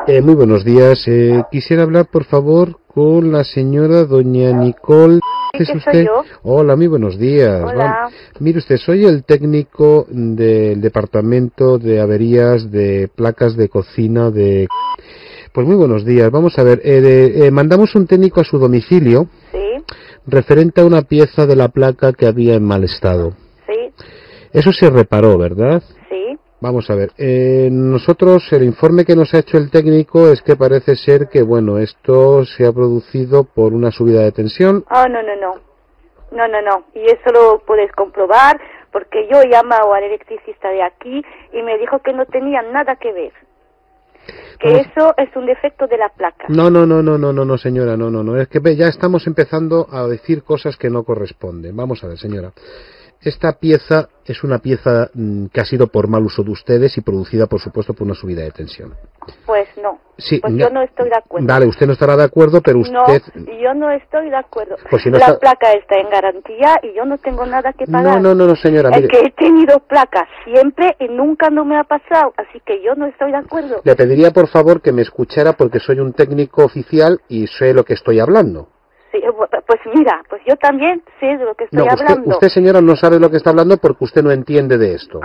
Muy buenos días. Quisiera hablar, por favor, con la señora doña Nicole. ¿Es usted? Soy yo. Hola, muy buenos días. Hola. Mire usted, soy el técnico del departamento de averías de placas de cocina de... Pues muy buenos días. Vamos a ver, mandamos un técnico a su domicilio. Sí. Referente a una pieza de la placa que había en mal estado. Sí. Eso se reparó, ¿verdad? Sí. Vamos a ver, nosotros, el informe que nos ha hecho el técnico es que parece ser que, bueno, esto se ha producido por una subida de tensión. Oh, no. No. Y eso lo puedes comprobar porque yo he llamado al electricista de aquí y me dijo que no tenía nada que ver. Que eso es un defecto de la placa. No, señora, no. Es que ya estamos empezando a decir cosas que no corresponden. Vamos a ver, señora. Esta pieza es una pieza que ha sido por mal uso de ustedes y producida, por supuesto, por una subida de tensión. Pues no. Sí, pues yo no estoy de acuerdo. Vale, usted no estará de acuerdo, pero usted... No, yo no estoy de acuerdo. Pues si no la placa está en garantía y yo no tengo nada que pagar. No, señora, mire. Es que he tenido placas siempre y nunca no me ha pasado, así que yo no estoy de acuerdo. Le pediría, por favor, que me escuchara porque soy un técnico oficial y sé lo que estoy hablando. Sí, pues mira, pues yo también sé de lo que estoy hablando. Usted, señora, no sabe lo que está hablando porque usted no entiende de esto.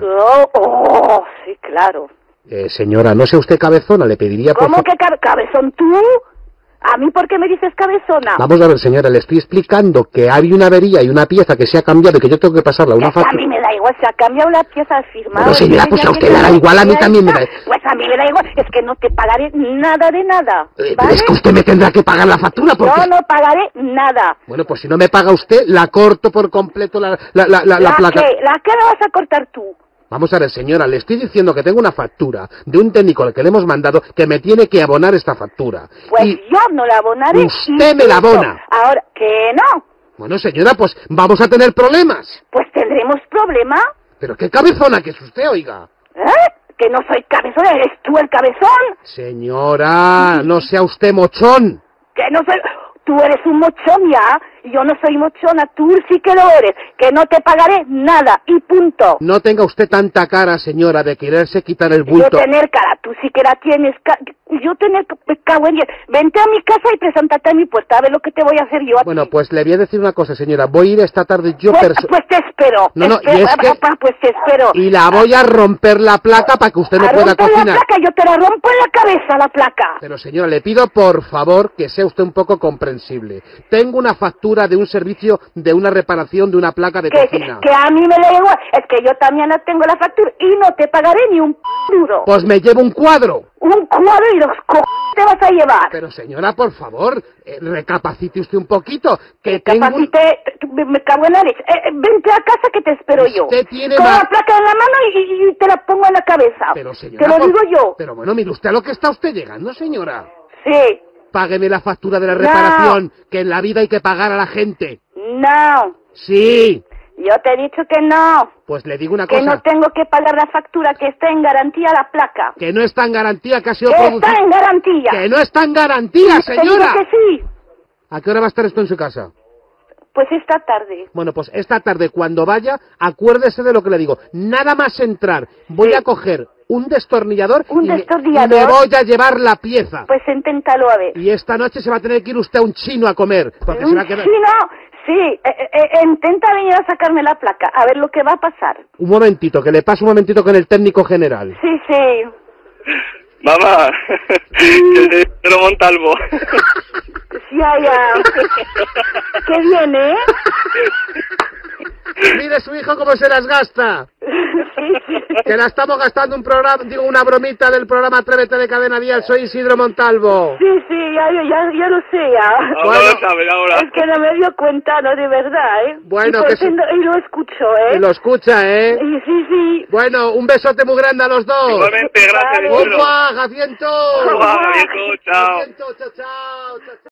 Oh, sí, claro. Señora, no sea usted cabezona, le pediría... ¿Cómo que cabezón tú? ¿A mí por qué me dices cabezona? Vamos a ver, señora, le estoy explicando que hay una avería y una pieza que se ha cambiado y que yo tengo que pasarla a una factura. A mí me da igual, se ha cambiado la pieza firmada. Bueno, señora, pues a usted le da igual, a mí también me da... Pues a mí me da igual, es que no te pagaré nada de nada, ¿vale? Es que usted me tendrá que pagar la factura porque... Yo no pagaré nada. Bueno, pues si no me paga usted, la corto por completo la placa. ¿La qué la vas a cortar tú? Vamos a ver, señora, le estoy diciendo que tengo una factura de un técnico al que le hemos mandado que me tiene que abonar esta factura. Pues yo no la abonaré. Usted me la abona. Ahora, ¿que no? Bueno, señora, pues vamos a tener problemas. Pues tendremos problema. Pero qué cabezona que es usted, oiga. Que no soy cabezón, ¿eres tú el cabezón? Señora, no sea usted mochón. Que no soy... Tú eres un mochón ya, yo no soy mochona, tú sí que lo eres, que no te pagaré nada, y punto. No tenga usted tanta cara, señora, de quererse quitar el bulto. Yo tener cara, tú sí que la tienes, yo tener, me cago en 10. Vente a mi casa y preséntate a mi puerta, a ver lo que te voy a hacer yo a ti. Bueno, pues le voy a decir una cosa, señora, voy a ir esta tarde yo Pues te espero. No, y es que... Pues te espero. Y la voy a romper la placa para que usted no pueda cocinar. La placa, yo te la rompo en la cabeza, la placa. Pero señora, le pido por favor que sea usted un poco comprensible. Tengo una factura de un servicio de una reparación de una placa de cocina. Que a mí me da igual, es que yo también no tengo la factura y no te pagaré ni un duro. Pues me llevo un cuadro. Un cuadro y los te vas a llevar. Pero señora, por favor, recapacite usted un poquito. Que me cago en la leche. Vente a casa que te espero yo. Usted tiene con la placa en la mano y te la pongo en la cabeza. Pero señora, te lo digo yo. Pero bueno, mire usted a lo que está usted llegando, señora. Sí. Págueme la factura de la reparación, que en la vida hay que pagar a la gente. No. Sí. Yo te he dicho que no. Pues le digo una cosa. Que no tengo que pagar la factura, que está en garantía la placa. Que no está en garantía, que ha sido producida. Que está en garantía. Que no está en garantía, señora. Te digo que sí. ¿A qué hora va a estar esto en su casa? Pues esta tarde. Bueno, pues esta tarde, cuando vaya, acuérdese de lo que le digo. Nada más entrar, voy a coger un destornillador y me voy a llevar la pieza. Pues inténtalo a ver. Y esta noche se va a tener que ir usted a un chino a comer. Porque ¿Un chino? Sí, intenta venir a sacarme la placa, a ver lo que va a pasar. Un momentito, que le paso un momentito con el técnico general. Sí. Mamá, que Pedro Montalvo. Ya. ¿Qué viene? Mire su hijo cómo se las gasta. Que la estamos gastando una bromita del programa Atrévete de Cadena Dial. Soy Isidro Montalvo. Sí, ya lo sé ya. Ahora lo sabe, ahora. Es que no me dio cuenta, no, de verdad, ¿eh? Bueno, y lo escucho, ¿eh? Y lo escucha, ¿eh? Sí. Bueno, un besote muy grande a los dos. Igualmente, gracias. ¡Opa, Jaciento! ¡Opa, viejo! Chao. Chao.